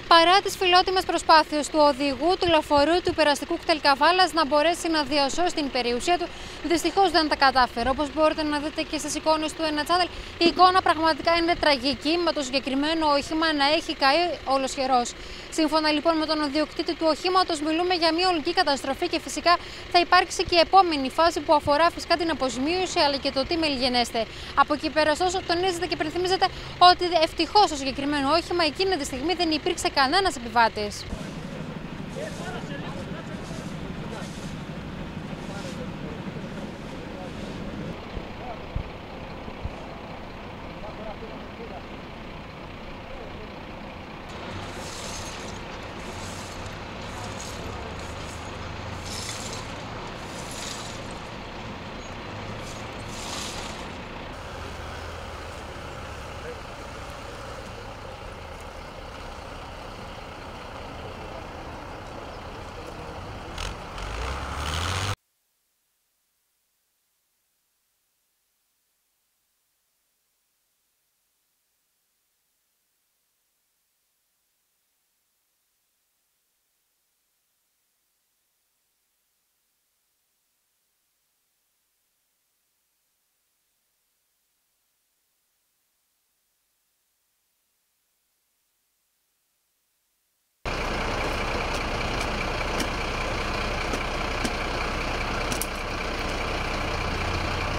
Παρά τις φιλότιμες προσπάθειες του οδηγού του λεωφορείου του υπεραστικού κτέλ Καβάλας να μπορέσει να διασώσει την περιουσία του, δυστυχώς δεν τα κατάφερε. Όπως μπορείτε να δείτε και στις εικόνες του Ένα Channel, η εικόνα πραγματικά είναι τραγική, με το συγκεκριμένο όχημα να έχει καεί ολοσχερός. Σύμφωνα λοιπόν με τον ιδιοκτήτη του οχήματος, μιλούμε για μια ολική καταστροφή και φυσικά θα υπάρξει και η επόμενη φάση που αφορά φυσικά την αποζημίωση αλλά και το τι μελιγενέστε. Από εκεί πέρα, ωστόσο, τονίζεται και υπενθυμίζεται ότι ευτυχώς στο συγκεκριμένο όχημα εκείνη τη στιγμή δεν υπήρξε κανένας επιβάτης.